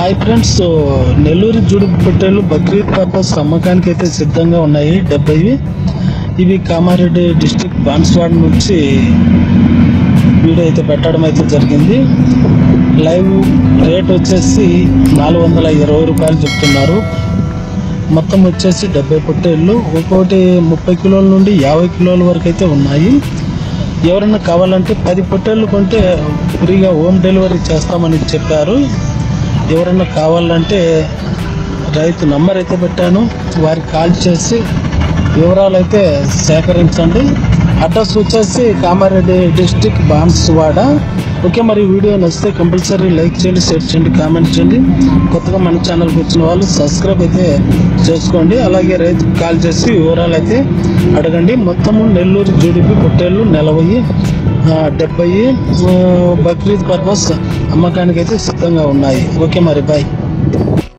Hi friends, Nellore జుడి పొట్టేళ్ళు Bakrid purpose అమ్మకానికి అయితే సిద్ధంగా ఉన్నాయి 70. ఇవి కామారెడ్డి డిస్ట్రిక్ట్ బాన్స్వాడ నుంచి వీడియో అయితే పెట్టడం అయితే జరిగింది. లైవ్ రేట్ వచ్చేసి 420 రూపాయలు చెప్తున్నారు. మొత్తం వచ్చేసి 70 పొట్టేళ్ళు, ఒక్కొక్కటి 30 కిలోల నుండి 50 కిలోల వరకు అయితే ఉన్నాయి. ఎవరైనా కావాలంటే 10 పొట్టేళ్ళు కొంటే ఫ్రీగా హోమ్ డెలివరీ చేస్తామని చెప్పారు. ఎవరైనా కావాలంటే రైతు నంబర్ అయితే పెట్టాను, వారికి కాల్ చేసి వివరాలు అయితే సేకరించండి. అడ్రస్ వచ్చేసి కామారెడ్డి డిస్ట్రిక్ట్ బాన్స్వాడ. ఓకే, మరి వీడియో నచ్చితే కంపల్సరీ లైక్ చేయండి, షేర్ చేయండి, కామెంట్ చేయండి. కొత్తగా మన ఛానల్కి వచ్చిన వాళ్ళు సబ్స్క్రైబ్ అయితే చేసుకోండి. అలాగే రైతు కాల్ చేసి వివరాలు అయితే అడగండి. మొత్తము నెల్లూరు జుడిపి పొట్టేళ్ళు 70 బక్రీద్ పర్పస్ అమ్మకానికి అయితే సిద్ధంగా ఉన్నాయి. ఓకే, మరి బాయ్.